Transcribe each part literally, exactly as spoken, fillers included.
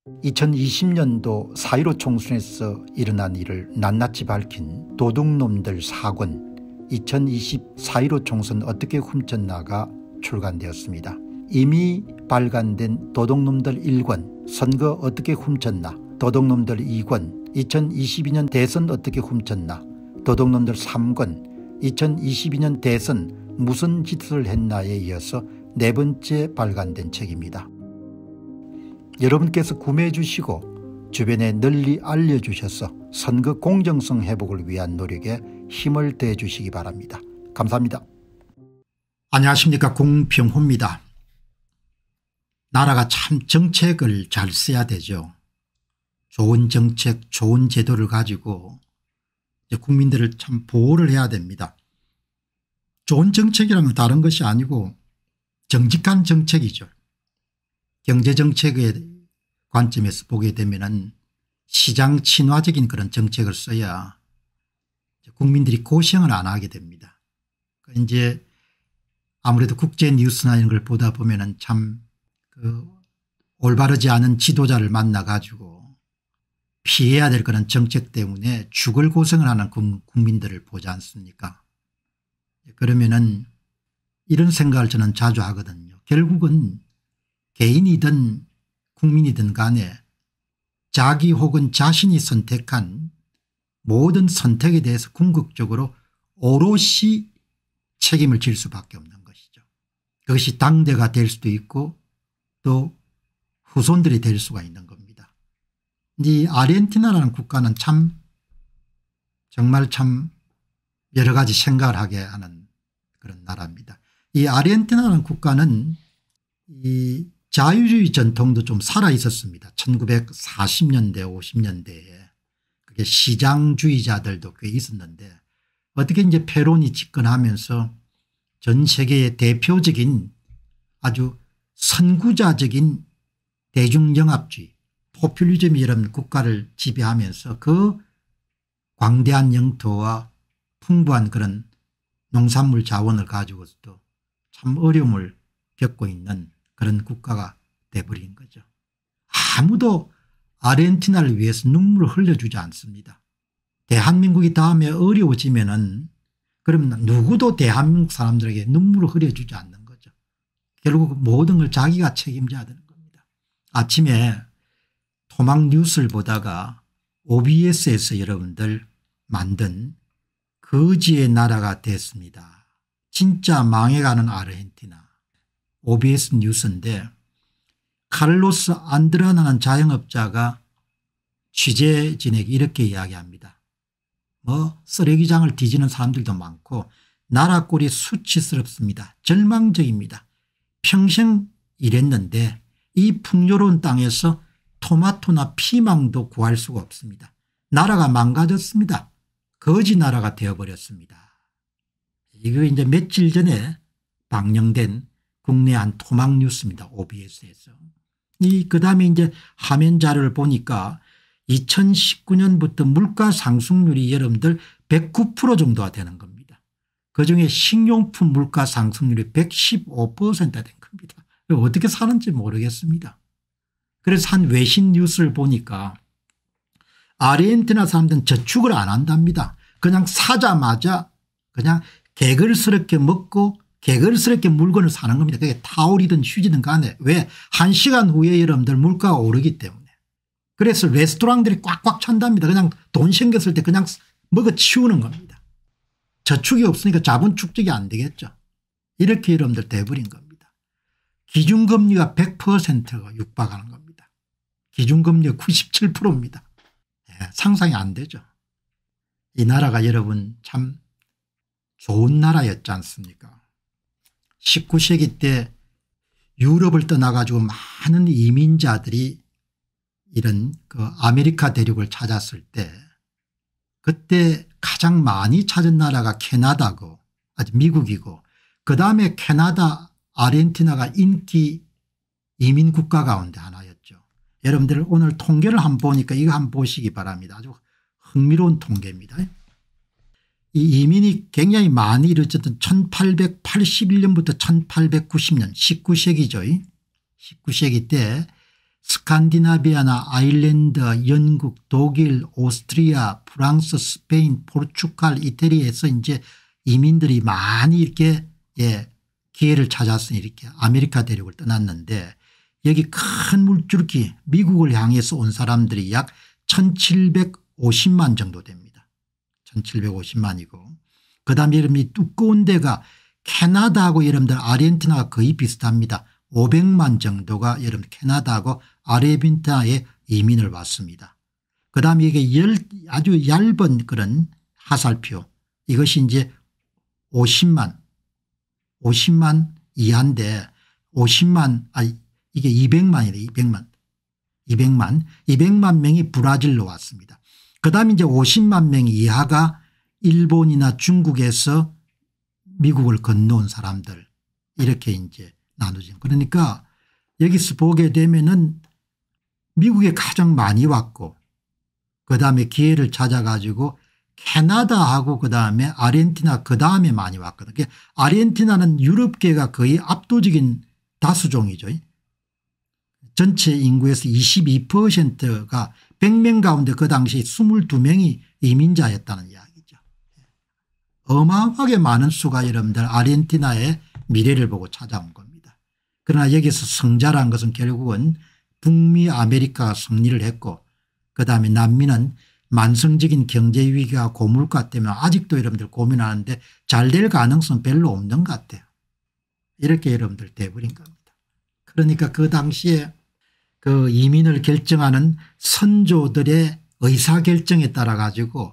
이천이십 년도 사 일오 총선에서 일어난 일을 낱낱이 밝힌 도둑놈들 사 권 이천이십 사 일오 총선 어떻게 훔쳤나가 출간되었습니다. 이미 발간된 도둑놈들 일 권 선거 어떻게 훔쳤나, 도둑놈들 이 권 이천이십이 년 대선 어떻게 훔쳤나, 도둑놈들 삼 권 이천이십이 년 대선 무슨 짓을 했나에 이어서 네 번째 발간된 책입니다. 여러분께서 구매해 주시고 주변에 널리 알려주셔서 선거 공정성 회복을 위한 노력에 힘을 더해 주시기 바랍니다. 감사합니다. 안녕하십니까, 공평호입니다. 나라가 참 정책을 잘 써야 되죠. 좋은 정책, 좋은 제도를 가지고 국민들을 참 보호를 해야 됩니다. 좋은 정책이라면 다른 것이 아니고 정직한 정책이죠. 경제정책의 관점에서 보게 되면은 시장 친화적인 그런 정책을 써야 국민들이 고생을 안 하게 됩니다. 이제 아무래도 국제 뉴스나 이런 걸 보다 보면은 참 그 올바르지 않은 지도자를 만나 가지고 피해야 될 그런 정책 때문에 죽을 고생을 하는 국민들을 보지 않습니까? 그러면은 이런 생각을 저는 자주 하거든요. 결국은 개인이든 국민이든 간에 자기 혹은 자신이 선택한 모든 선택에 대해서 궁극적으로 오롯이 책임을 질 수밖에 없는 것이죠. 그것이 당대가 될 수도 있고 또 후손들이 될 수가 있는 겁니다. 이 아르헨티나라는 국가는 참 정말 참 여러 가지 생각을 하게 하는 그런 나라입니다. 이 아르헨티나라는 국가는 이 자유주의 전통도 좀 살아 있었습니다. 천구백사십 년대 오십 년대에 그게 시장주의자들도 꽤 있었는데 어떻게 이제 페론이 집권하면서 전 세계의 대표적인 아주 선구자적인 대중영합주의 포퓰리즘이 이런 국가를 지배하면서 그 광대한 영토와 풍부한 그런 농산물 자원을 가지고서도 참 어려움을 겪고 있는 그런 국가가 돼버린 거죠. 아무도 아르헨티나를 위해서 눈물을 흘려주지 않습니다. 대한민국이 다음에 어려워지면은 그러면 누구도 대한민국 사람들에게 눈물을 흘려주지 않는 거죠. 결국 모든 걸 자기가 책임져야 되는 겁니다. 아침에 토막 뉴스를 보다가 오비에스에서 여러분들 만든 거지의 나라가 됐습니다. 진짜 망해가는 아르헨티나. 오비에스 뉴스인데 카를로스 안드라나는 자영업자가 취재진에게 이렇게 이야기합니다. 뭐 쓰레기장을 뒤지는 사람들도 많고 나라 꼴이 수치스럽습니다. 절망적입니다. 평생 일했는데 이 풍요로운 땅에서 토마토나 피망도 구할 수가 없습니다. 나라가 망가졌습니다. 거지 나라가 되어버렸습니다. 이거 이제 며칠 전에 방영된 국내 한 토막 뉴스입니다. 오비에스에서. 이 그다음에 이제 화면 자료를 보니까 이천십구 년부터 물가 상승률이 여러분들 백구 퍼센트 정도가 되는 겁니다. 그중에 식료품 물가 상승률이 백십오 퍼센트가 된 겁니다. 어떻게 사는지 모르겠습니다. 그래서 한 외신 뉴스를 보니까 아르헨티나 사람들은 저축을 안 한답니다. 그냥 사자마자 그냥 개걸스럽게 먹고 개걸스럽게 물건을 사는 겁니다. 그게 타올이든 휴지든 간에. 왜? 한 시간 후에 여러분들 물가가 오르기 때문에. 그래서 레스토랑들이 꽉꽉 찬답니다. 그냥 돈 생겼을 때 그냥 먹어 치우는 겁니다. 저축이 없으니까 자본 축적이 안 되겠죠. 이렇게 여러분들 돼버린 겁니다. 기준금리가 백 퍼센트가 육박하는 겁니다. 기준금리가 구십칠 퍼센트입니다. 예, 상상이 안 되죠. 이 나라가 여러분 참 좋은 나라였지 않습니까? 십구 세기 때 유럽을 떠나가지고 많은 이민자들이 이런 그 아메리카 대륙을 찾았을 때 그때 가장 많이 찾은 나라가 캐나다고 아주 미국이고 그다음에 캐나다 아르헨티나가 인기 이민 국가 가운데 하나였죠. 여러분들 오늘 통계를 한번 보니까 이거 한번 보시기 바랍니다. 아주 흥미로운 통계입니다. 이 이민이 굉장히 많이 이루어졌던 천팔백팔십일 년부터 천팔백구십 년 십구 세기죠. 십구 세기 때 스칸디나비아나 아일랜드, 영국, 독일, 오스트리아, 프랑스, 스페인, 포르투갈, 이태리에서 이제 이민들이 많이 이렇게 예, 기회를 찾아서 이렇게 아메리카 대륙을 떠났는데 여기 큰 물줄기 미국을 향해서 온 사람들이 약 천칠백오십만 정도 됩니다. 천칠백오십만이고 그다음에 여러분이 두꺼운 데가 캐나다하고 여러분들 아르헨티나가 거의 비슷합니다. 오백만 정도가 여러분 캐나다하고 아르헨티나에 이민을 왔습니다. 그다음에 이게 열 아주 얇은 그런 하살표 이것이 이제 오십만 오십만 이하인데 오십만 아 이게 이백만이래 이백만 이백만 이백만 명이 브라질로 왔습니다. 그다음에 이제 오십만 명 이하가 일본이나 중국에서 미국을 건너온 사람들 이렇게 이제 나누죠. 그러니까 여기서 보게 되면은 미국에 가장 많이 왔고 그다음에 기회를 찾아가지고 캐나다하고 그다음에 아르헨티나 그다음에 많이 왔거든요. 그러니까 아르헨티나는 유럽계가 거의 압도적인 다수종이죠. 전체 인구에서 이십이 퍼센트가 백 명 가운데 그 당시 이십이 명이 이민자였다는 이야기죠. 어마어마하게 많은 수가 여러분들 아르헨티나의 미래를 보고 찾아온 겁니다. 그러나 여기서 성자란 것은 결국은 북미 아메리카가 승리를 했고 그다음에 남미는 만성적인 경제 위기와 고물가 때문에 아직도 여러분들 고민하는데 잘 될 가능성은 별로 없는 것 같아요. 이렇게 여러분들 돼버린 겁니다. 그러니까 그 당시에 그 이민을 결정하는 선조들의 의사결정에 따라 가지고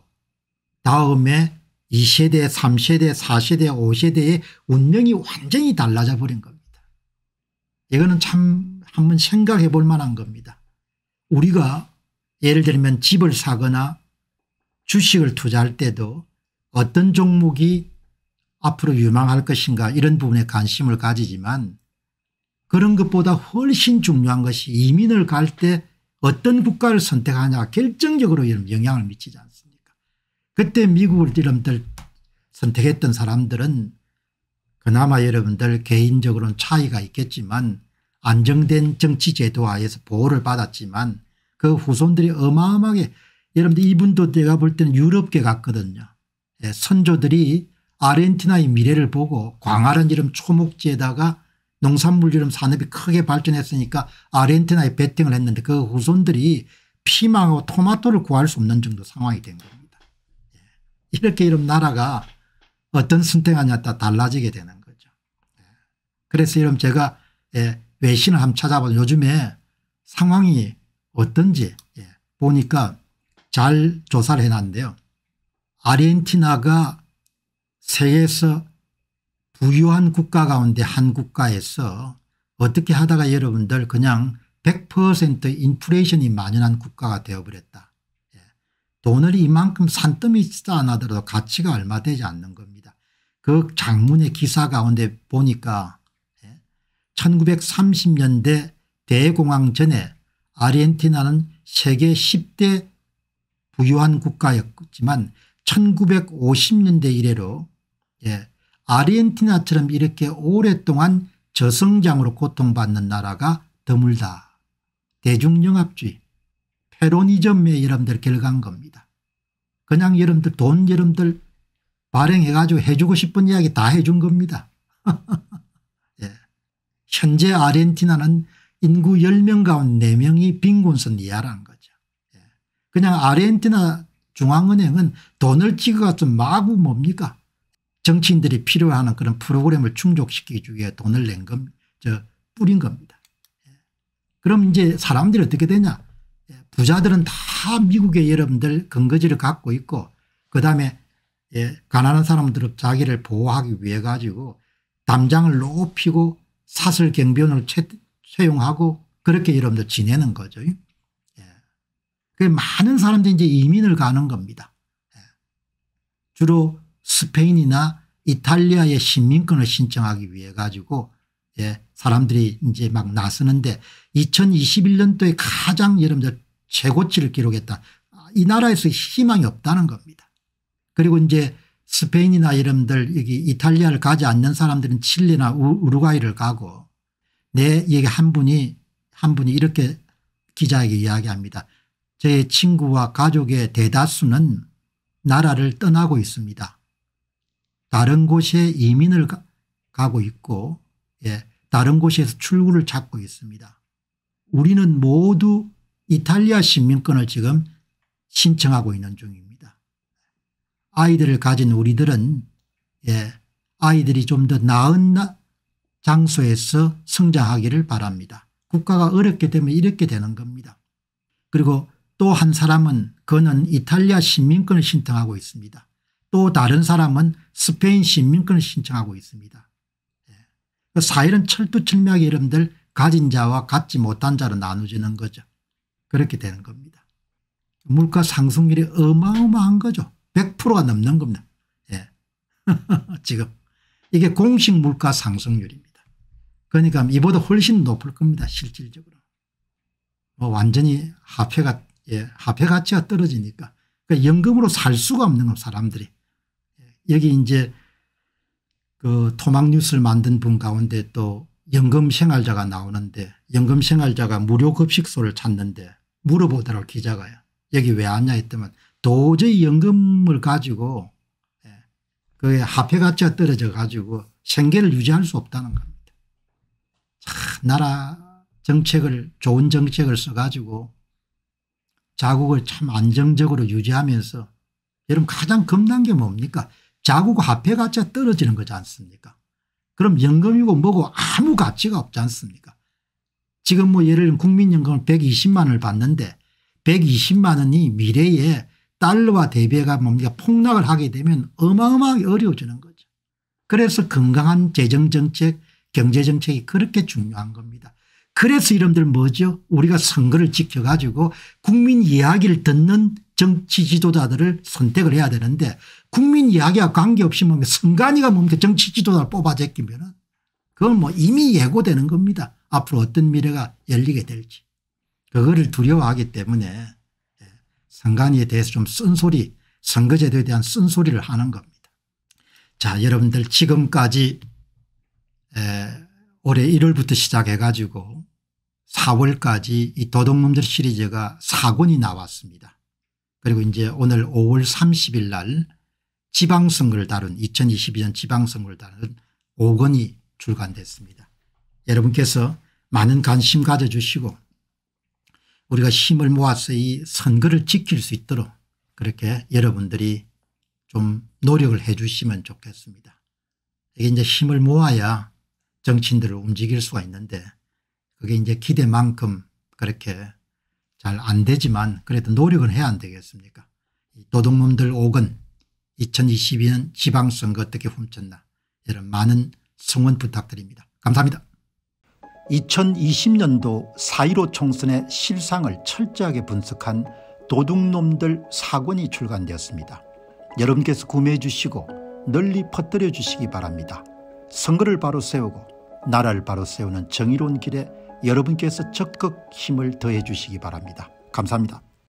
다음에 이 세대 삼 세대 사 세대 오 세대의 운명이 완전히 달라져 버린 겁니다. 이거는 참 한번 생각해 볼 만한 겁니다. 우리가 예를 들면 집을 사거나 주식을 투자할 때도 어떤 종목이 앞으로 유망할 것인가 이런 부분에 관심을 가지지만 그런 것보다 훨씬 중요한 것이 이민을 갈 때 어떤 국가를 선택하냐가 결정적으로 영향을 미치지 않습니까? 그때 미국을 여러분들 선택했던 사람들은 그나마 여러분들 개인적으로는 차이가 있겠지만 안정된 정치제도 하에서 보호를 받았지만 그 후손들이 어마어마하게 여러분들 이분도 내가 볼 때는 유럽계 같거든요. 예, 선조들이 아르헨티나의 미래를 보고 광활한 이런 초목지에다가 농산물 이런 산업이 크게 발전했으니까 아르헨티나에 베팅을 했는데 그 후손들이 피망하고 토마토를 구할 수 없는 정도 상황이 된 겁니다. 예. 이렇게 이런 나라가 어떤 선택하냐에 따라 달라지게 되는 거죠. 예. 그래서 여러분 제가 예, 외신을 한번 찾아봐도 요즘에 상황이 어떤지 예, 보니까 잘 조사를 해놨는데요. 아르헨티나가 세계에서 부유한 국가 가운데 한 국가에서 어떻게 하다가 여러분들 그냥 백 퍼센트 인플레이션이 만연한 국가가 되어버렸다. 예. 돈을 이만큼 산더미 쌓아놔도 가치가 얼마 되지 않는 겁니다. 그 장문의 기사 가운데 보니까 예. 천구백삼십 년대 대공황 전에 아르헨티나는 세계 십 대 부유한 국가였지만 천구백오십 년대 이래로 예. 아르헨티나처럼 이렇게 오랫동안 저성장으로 고통받는 나라가 드물다. 대중영합주의 페로니즘의 여러분들 결과인 겁니다. 그냥 여러분들 돈 여러분들 발행해 가지고 해주고 싶은 이야기 다 해준 겁니다. 예. 현재 아르헨티나는 인구 열 명 가운데 네 명이 빈곤선 이하라는 거죠. 예. 그냥 아르헨티나 중앙은행은 돈을 찍어가서 마구 뭡니까 정치인들이 필요하는 그런 프로그램을 충족시키기 위해 돈을 낸 겁니다. 저 뿌린 겁니다. 예. 그럼 이제 사람들이 어떻게 되냐. 예. 부자들은 다 미국의 여러분들 근거지를 갖고 있고 그다음에 예. 가난한 사람들은 자기를 보호하기 위해 가지고 담장을 높이고 사설 경비원을 채, 채용하고 그렇게 여러분들 지내는 거죠. 예. 그 많은 사람들이 이제 이민을 가는 겁니다. 예. 주로 스페인이나 이탈리아의 시민권을 신청하기 위해 가지고 예, 사람들이 이제 막 나서는데 이천이십일 년도에 가장 여러분들 최고치를 기록했다. 이 나라에서 희망이 없다는 겁니다. 그리고 이제 스페인이나 여러분들 여기 이탈리아를 가지 않는 사람들은 칠레나 우루과이를 가고 내 얘기 한 분이 한 분이 이렇게 기자에게 이야기합니다. 제 친구와 가족의 대다수는 나라를 떠나고 있습니다. 다른 곳에 이민을 가, 가고 있고 예, 다른 곳에서 출구를 찾고 있습니다. 우리는 모두 이탈리아 시민권을 지금 신청하고 있는 중입니다. 아이들을 가진 우리들은 예, 아이들이 좀 더 나은 장소에서 성장하기를 바랍니다. 국가가 어렵게 되면 이렇게 되는 겁니다. 그리고 또 한 사람은 그는 이탈리아 시민권을 신청하고 있습니다. 또 다른 사람은 스페인 시민권을 신청하고 있습니다. 예. 사회는 철두철미하게 여러분들 가진 자와 갖지 못한 자로 나누어지는 거죠. 그렇게 되는 겁니다. 물가 상승률이 어마어마한 거죠. 백 퍼센트가 넘는 겁니다. 예. 지금 이게 공식 물가 상승률입니다. 그러니까 이보다 훨씬 높을 겁니다. 실질적으로. 뭐 완전히 화폐가 예, 화폐 가치가 떨어지니까 그러니까 연금으로 살 수가 없는 겁니다. 사람들이. 여기 이제 그 토막 뉴스를 만든 분 가운데 또 연금 생활자가 나오는데 연금 생활자가 무료 급식소를 찾는데 물어보더라고 기자가요. 여기 왜 왔냐 했더니 도저히 연금을 가지고 그 화폐 가치가 떨어져 가지고 생계를 유지할 수 없다는 겁니다. 참 나라 정책을 좋은 정책을 써가지고 자국을 참 안정적으로 유지하면서 여러분 가장 겁난 게 뭡니까? 자국 화폐 가치가 떨어지는 거지 않습니까? 그럼 연금이고 뭐고 아무 가치가 없지 않습니까? 지금 뭐 예를 들면 국민연금을 백이십만 원을 받는데 백이십만 원이 미래에 달러와 대비가 뭡니까 폭락을 하게 되면 어마어마하게 어려워지는 거죠. 그래서 건강한 재정정책 경제정책이 그렇게 중요한 겁니다. 그래서 여러분들 뭐죠? 우리가 선거를 지켜가지고 국민 이야기를 듣는 정치 지도자들을 선택을 해야 되는데 국민 이야기와 관계없이 뭡니까 선관위가 뭡니까 정치 지도자를 뽑아 제끼면 그건 뭐 이미 예고되는 겁니다. 앞으로 어떤 미래가 열리게 될지. 그거를 두려워하기 때문에 선관위에 대해서 좀 쓴소리 선거제도에 대한 쓴소리를 하는 겁니다. 자 여러분들 지금까지 에 올해 일월부터 시작해 가지고 사월까지 이 도둑놈들 시리즈가 사 권이 나왔습니다. 그리고 이제 오늘 오월 삼십일 날 지방선거를 다룬 이천이십이 년 지방선거를 다룬 오 권이 출간됐습니다. 여러분께서 많은 관심 가져주시고 우리가 힘을 모아서 이 선거를 지킬 수 있도록 그렇게 여러분들이 좀 노력을 해 주시면 좋겠습니다. 이게 이제 힘을 모아야 정치인들을 움직일 수가 있는데 그게 이제 기대만큼 그렇게 잘 안 되지만 그래도 노력은 해야 안 되겠습니까? 도둑놈들 오 권 이천이십이 년 지방선거 어떻게 훔쳤나 여러분 많은 성원 부탁드립니다. 감사합니다. 이천이십 년도 사 일오 총선의 실상을 철저하게 분석한 도둑놈들 사 권이 출간되었습니다. 여러분께서 구매해 주시고 널리 퍼뜨려 주시기 바랍니다. 선거를 바로 세우고 나라를 바로 세우는 정의로운 길에 여러분께서 적극 힘을 더해 주시기 바랍니다. 감사합니다.